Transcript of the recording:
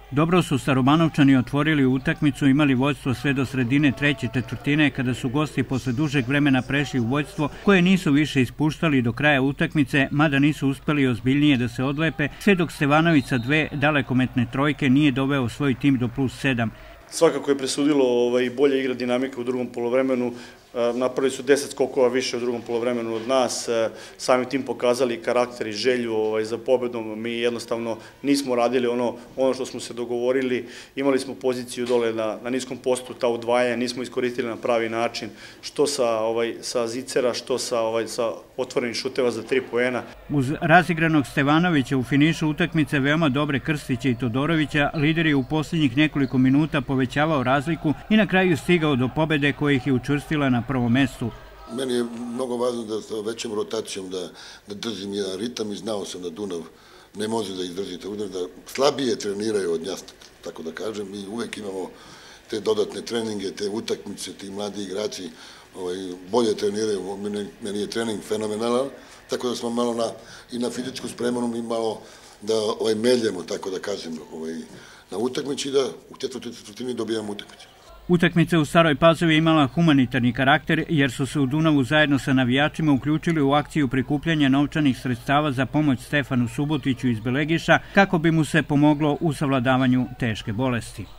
Dobro su Starobanovčani otvorili utakmicu, imali vođstvo sve do sredine treće četvrtine kada su gosti posle dužeg vremena prešli u vođstvo koje nisu više ispuštali do kraja utakmice, mada nisu uspeli ozbiljnije da se odlepe, sve dok Stevanović sa dve dalekometne trojke nije doveo svoj tim do +7. Svakako je presudilo bolja igra dinamika u drugom polovremenu. Napravili su 10 skokova više u drugom polovremenu od nas, samim tim pokazali karakter i želju za pobedom. Mi jednostavno nismo radili ono što smo se dogovorili, imali smo poziciju dole na niskom postu, ta udvajanja nismo iskoristili na pravi način, što sa zicera, što sa otvorenih šuteva za 3 poena. Uz razigranog Stevanovića u finišu utakmice veoma dobre Krstića i Todorovića, lider je u posljednjih nekoliko minuta povećavao razliku i na kraju stigao do pobede koja ih je učvrstila na prvom mestu. Meni je mnogo važno da sa većom rotacijom da držim jedan ritam i znao sam da Dunav ne može da izdrži te udar, da slabije treniraju od Njasta, tako da kažem. Mi uvek imamo te dodatne treninge, te utakmice, ti mladi igrači bolje treniraju. Meni je trening fenomenalan, tako da smo malo i na fizičku spremanu i malo da meljemo, tako da kažem, na utakmici i da u četvrtini dobijamo utakmicu. Utakmica u Staroj Pazovi je imala humanitarni karakter jer su se u Dunavu zajedno sa navijačima uključili u akciju prikupljanja novčanih sredstava za pomoć Stefanu Subotiću iz Belegiša kako bi mu se pomoglo u savladavanju teške bolesti.